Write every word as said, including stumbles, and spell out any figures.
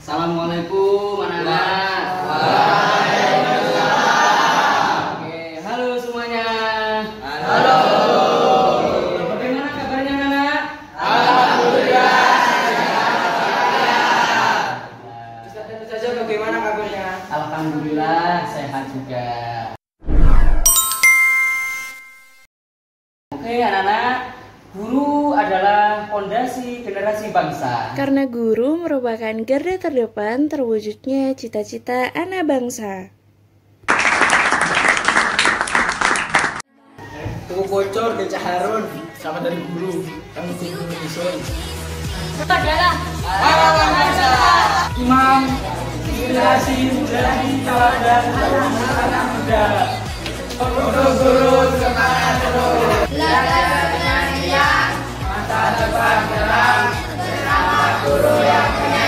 Assalamualaikum anak-anak. Waalaikumsalam. Oke, halo semuanya. Halo. Oke, bagaimana kabarnya anak-anak? Alhamdulillah. Ustaz dan Ustazah bagaimana kabarnya? Alhamdulillah sehat juga. Oke anak-anak, guru adalah fondasi generasi bangsa. Karena guru merupakan garda terdepan terwujudnya cita-cita anak bangsa. Tuku bocor ke Caharun sama dari guru. Kami guru Isun. Kita adalah Pahlawan bangsa. Imam generasi muda teladan anak muda. Untuk guru semangat terus. belajar dengan riang, Masa depan cerah bersama guru yang punya